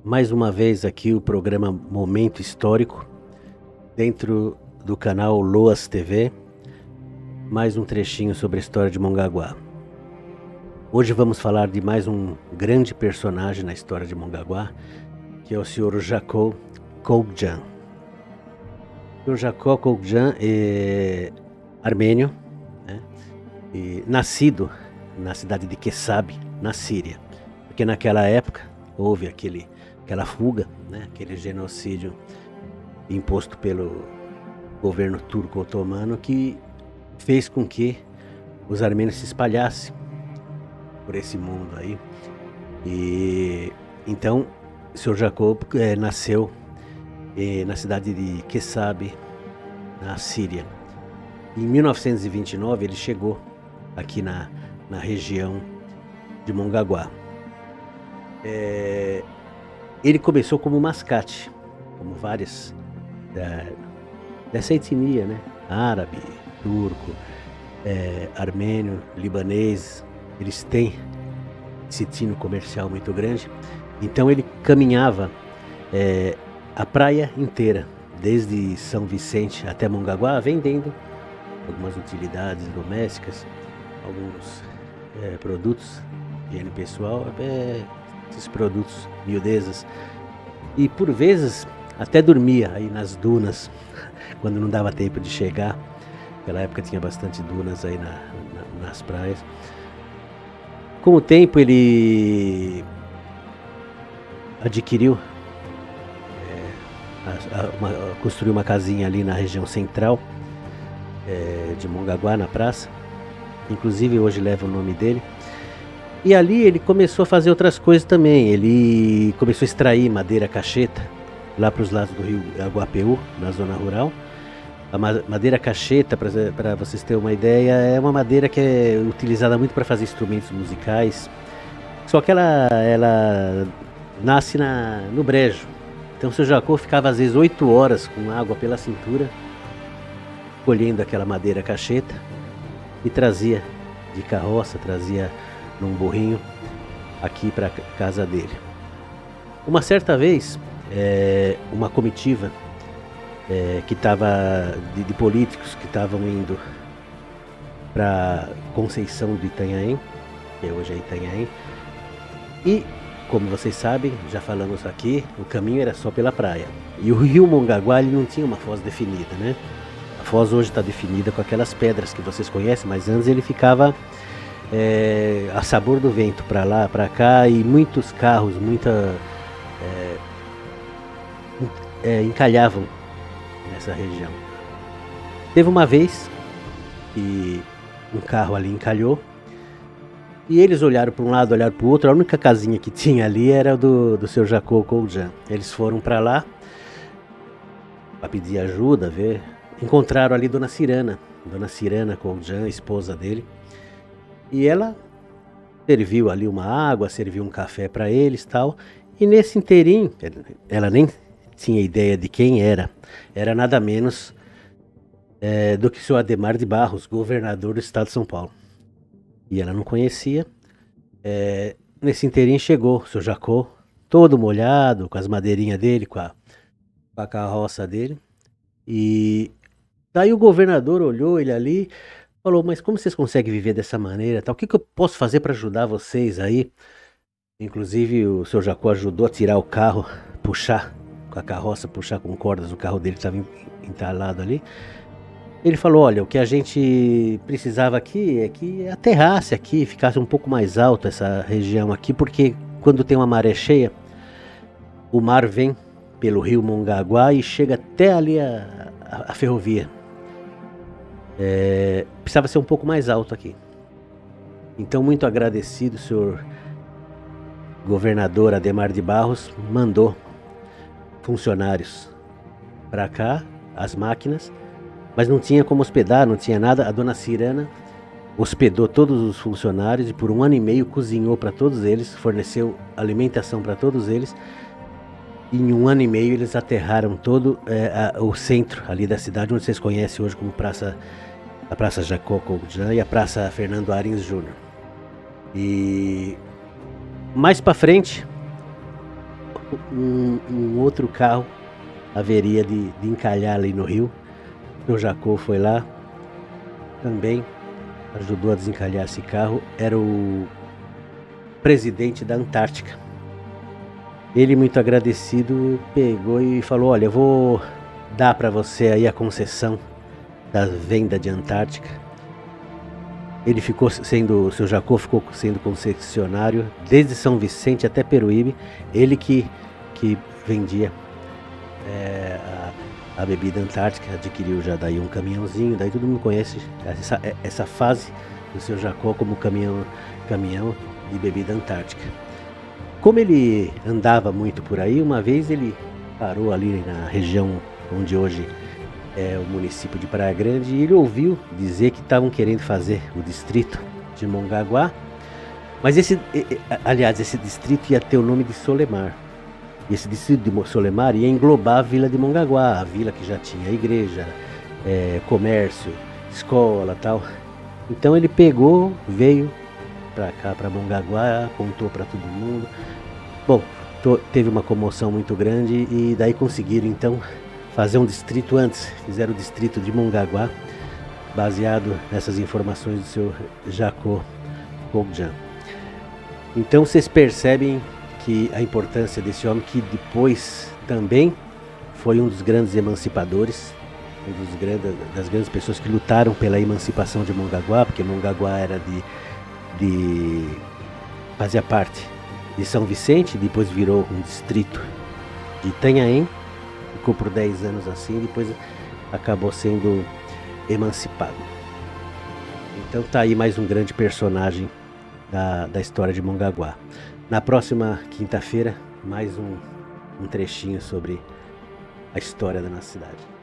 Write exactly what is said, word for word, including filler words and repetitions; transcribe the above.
mais uma vez aqui o programa Momento Histórico, dentro do canal Loas T V, mais um trechinho sobre a história de Mongaguá. Hoje vamos falar de mais um grande personagem na história de Mongaguá, que é o senhor Jacó Koukjan. O senhor Jacó Koukjan é armênio, né? E nascido na cidade de Kessab, na Síria, porque naquela época houve aquele, aquela fuga, né? Aquele genocídio imposto pelo governo turco-otomano que fez com que os armênios se espalhassem por esse mundo aí. E então o senhor Jacó é, nasceu é, na cidade de Kessab, na Síria. Em mil novecentos e vinte e nove ele chegou aqui na, na região de Mongaguá. É, ele começou como mascate, como várias da, dessa etnia, né? Árabe, turco, é, armênio, libanês. Eles têm esse tino comercial muito grande. Então ele caminhava é, a praia inteira, desde São Vicente até Mongaguá, vendendo algumas utilidades domésticas, alguns é, produtos de higiene pessoal, é, esses produtos, miudezas. E por vezes até dormia aí nas dunas, quando não dava tempo de chegar. Naquela época tinha bastante dunas aí na, na, nas praias. Com o tempo ele adquiriu, é, a, a, uma, construiu uma casinha ali na região central é, de Mongaguá, na praça. Inclusive hoje leva o nome dele. E ali ele começou a fazer outras coisas também. Ele começou a extrair madeira cacheta lá para os lados do rio Aguapeú, na zona rural. A madeira cacheta, para vocês terem uma ideia, é uma madeira que é utilizada muito para fazer instrumentos musicais. Só que ela, ela nasce na, no brejo. Então o seu Jacó ficava às vezes oito horas com água pela cintura, colhendo aquela madeira cacheta, e trazia de carroça, trazia num burrinho aqui para a casa dele. Uma certa vez, é, uma comitiva É, que estava de, de políticos que estavam indo para Conceição do Itanhaém, que hoje é Itanhaém, e como vocês sabem, já falamos aqui, o caminho era só pela praia. E o rio Mongaguá ele não tinha uma foz definida, né? A foz hoje está definida com aquelas pedras que vocês conhecem, mas antes ele ficava é, a sabor do vento, para lá, para cá, e muitos carros, muita é, é, encalhavam nessa região. Teve uma vez que um carro ali encalhou e eles olharam para um lado, olharam para o outro. A única casinha que tinha ali era do, do seu Jacó Koukjan. Eles foram para lá para pedir ajuda, ver. Encontraram ali Dona Cirana, Dona Cirana Koukjan, a esposa dele, e ela serviu ali uma água, serviu um café para eles, tal. E nesse inteirinho, ela nem tinha ideia de quem era. Era nada menos é, do que o senhor Adhemar de Barros, governador do estado de São Paulo. E ela não conhecia. É, nesse inteirinho chegou o seu Jacó, todo molhado, com as madeirinhas dele, com a, com a carroça dele. E daí o governador olhou ele ali, falou: mas como vocês conseguem viver dessa maneira? Tal? O que, que eu posso fazer para ajudar vocês aí? Inclusive o seu Jacó ajudou a tirar o carro, puxar com a carroça, puxar com cordas, o carro dele estava entalado ali. Ele falou: olha, o que a gente precisava aqui é que aterrasse aqui, ficasse um pouco mais alto essa região aqui, porque quando tem uma maré cheia, o mar vem pelo rio Mongaguá e chega até ali a, a, a ferrovia. É, precisava ser um pouco mais alto aqui. Então, muito agradecido, o senhor governador Adhemar de Barros mandou funcionários para cá, as máquinas, mas não tinha como hospedar, não tinha nada. A Dona Cirana hospedou todos os funcionários e por um ano e meio cozinhou para todos eles, forneceu alimentação para todos eles. E em um ano e meio eles aterraram todo é, a, o centro ali da cidade, onde vocês conhecem hoje como praça, a Praça Jacó Koukjan e a Praça Fernando Arins Júnior E mais para frente, um, um outro carro haveria de, de encalhar ali no rio. O Jacó foi lá, também ajudou a desencalhar esse carro. Era o presidente da Antártica. Ele, muito agradecido, pegou e falou: olha, eu vou dar para você aí a concessão da venda de Antártica. Ele ficou sendo, o seu Jacó ficou sendo concessionário desde São Vicente até Peruíbe. Ele que, que vendia é, a, a bebida antártica, adquiriu já daí um caminhãozinho. Daí todo mundo conhece essa, essa fase do seu Jacó como caminhão, caminhão de bebida antártica. Como ele andava muito por aí, uma vez ele parou ali na região onde hoje é o município de Praia Grande, e ele ouviu dizer que estavam querendo fazer o distrito de Mongaguá, mas esse, aliás, esse distrito ia ter o nome de Solemar. E esse distrito de Solemar ia englobar a vila de Mongaguá, a vila que já tinha igreja, é, comércio, escola, tal. Então ele pegou, veio para cá, para Mongaguá, contou para todo mundo. Bom, teve uma comoção muito grande e daí conseguiram então fazer um distrito antes. Fizeram o distrito de Mongaguá, baseado nessas informações do seu Jacó Poggian. Então vocês percebem que a importância desse homem, que depois também foi um dos grandes emancipadores, um dos grandes, das grandes pessoas que lutaram pela emancipação de Mongaguá, porque Mongaguá era de, de fazia parte de São Vicente, depois virou um distrito de Itanhaém, ficou por dez anos assim, depois acabou sendo emancipado. Então tá aí mais um grande personagem da, da história de Mongaguá. Na próxima quinta-feira, mais um, um trechinho sobre a história da nossa cidade.